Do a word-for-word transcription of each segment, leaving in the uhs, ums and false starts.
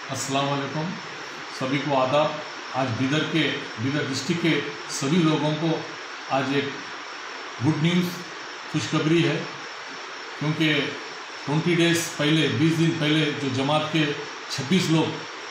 अस्सलाम वालेकुम, सभी को आदाब। आज बीदर के बीदर डिस्ट्रिक्ट के सभी लोगों को आज एक गुड न्यूज़ खुशखबरी है, क्योंकि ट्वेंटी डेज़ पहले बीस दिन पहले जो जमात के छब्बीस लोग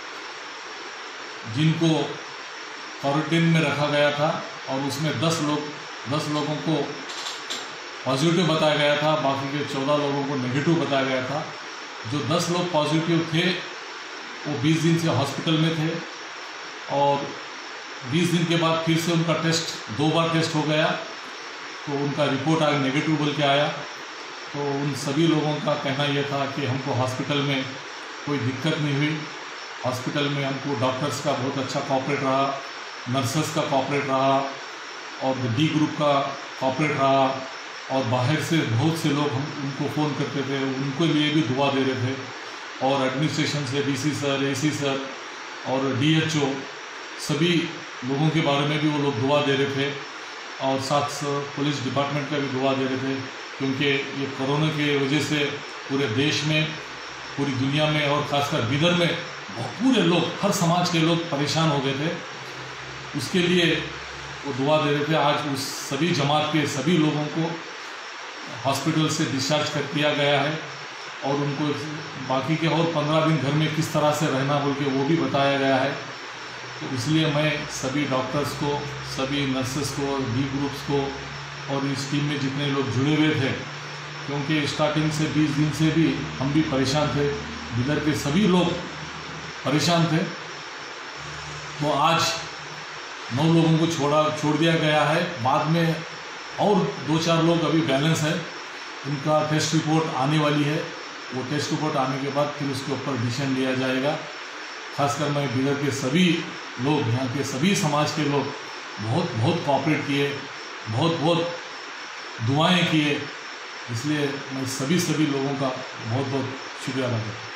जिनको क्वारंटीन में रखा गया था और उसमें दस लोग दस लोगों को पॉजिटिव बताया गया था, बाकी के चौदह लोगों को नेगेटिव बताया गया था। जो दस लोग पॉजिटिव थे वो बीस दिन से हॉस्पिटल में थे और बीस दिन के बाद फिर से उनका टेस्ट दो बार टेस्ट हो गया तो उनका रिपोर्ट आज नेगेटिव बोल के आया। तो उन सभी लोगों का कहना यह था कि हमको हॉस्पिटल में कोई दिक्कत नहीं हुई। हॉस्पिटल में हमको डॉक्टर्स का बहुत अच्छा कॉपरेट रहा, नर्सेस का कॉपरेट रहा और डी ग्रुप का कॉपरेट रहा, और बाहर से बहुत से लोग हम उनको फ़ोन करते थे, उनके लिए भी दुआ दे रहे थे। और एडमिनिस्ट्रेशन से डीसी सर, एसी सर और डीएचओ सभी लोगों के बारे में भी वो लोग दुआ दे रहे थे, और साथ पुलिस डिपार्टमेंट का भी दुआ दे रहे थे, क्योंकि ये कोरोना की वजह से पूरे देश में, पूरी दुनिया में और ख़ासकर बीदर में पूरे लोग, हर समाज के लोग परेशान हो गए थे। उसके लिए वो दुआ दे रहे थे। आज उस सभी जमात के सभी लोगों को हॉस्पिटल से डिस्चार्ज कर दिया गया है और उनको बाकी के और पंद्रह दिन घर में किस तरह से रहना बोल के वो भी बताया गया है। तो इसलिए मैं सभी डॉक्टर्स को, सभी नर्सेस को, डी ग्रुप्स को और इस टीम में जितने लोग जुड़े हुए थे, क्योंकि स्टार्टिंग से बीस दिन से भी हम भी परेशान थे, बिदर के सभी लोग परेशान थे। तो आज नौ लोगों को छोड़ा छोड़ दिया गया है। बाद में और दो चार लोग अभी बैलेंस है, उनका टेस्ट रिपोर्ट आने वाली है। वो टेस्ट रिपोर्ट आने के बाद फिर उसके ऊपर डिसीजन लिया जाएगा। खासकर मैं बीदर के सभी लोग, यहाँ के सभी समाज के लोग बहुत बहुत कोऑपरेट किए, बहुत बहुत दुआएं किए, इसलिए मैं सभी सभी लोगों का बहुत बहुत शुक्रिया अदा करता हूँ।